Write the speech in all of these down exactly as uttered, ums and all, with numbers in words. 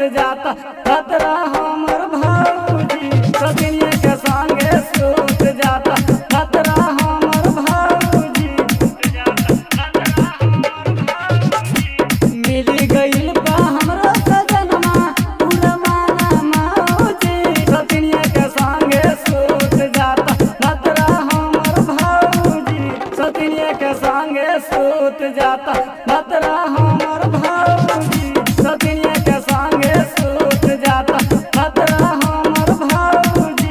जाता खतरा हमर भौजी सजनिया के संगे सूत जाता खतरा हमर भौजी मिल गइल बा हमरा सजनमा पूरा माना मौजी सजनिया के संगे सूत जाता खतरा हमर भौजी सजनिया के संगे सूत जाता खतरा हमर भौजी सजनिया के संगे सूत जाता खतरा हमर भौजी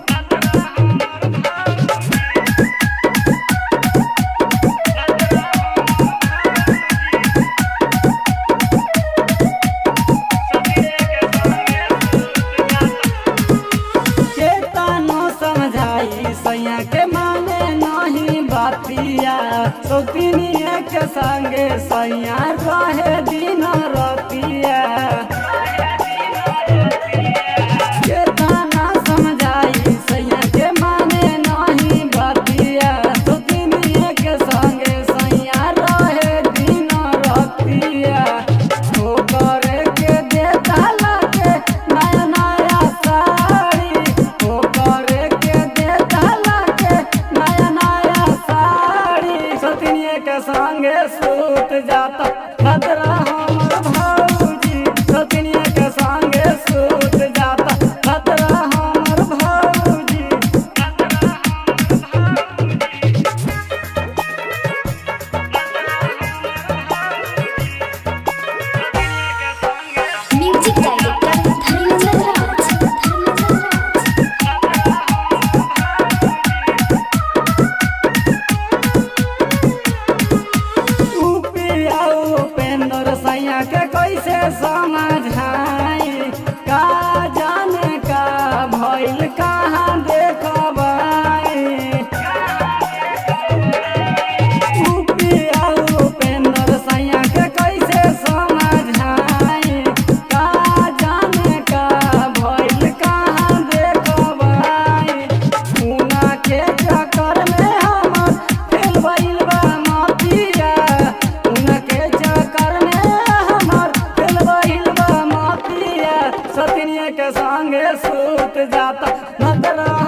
केतनो समझाई सैया के माने नहीं बातिया सौतिनिया के संगे सैया रहे दिन रतिया केतना समझाई सैया के माने नहीं बातिया सौतिनिया के संगे सैया रहे दिन रतिया ओ करे के देता लागे नया नया साड़ी ओ करे के देता लागे नया नया साड़ी सौतिनिया के संगे सूत जाता खतरा हमर भौजी सौतिनिया के संगे सूत जाता खतरा हमर भौजी म्यूजिक डायरेक्टर धर्मेंद्र राज उपिया उपेंद्र सैया के कैसे समझाई का जाने का भइल कहाँ देखबाई उपिया उपेंद्र सैया के कैसे समझाई का जाने का भइल कहाँ देखबाई उना के चक्कर में हमर फेल भइल बा मतिया उना के चक्कर में हमर फेल भइल बा मतिया सतिनिया के संगे सूत जाता खतरा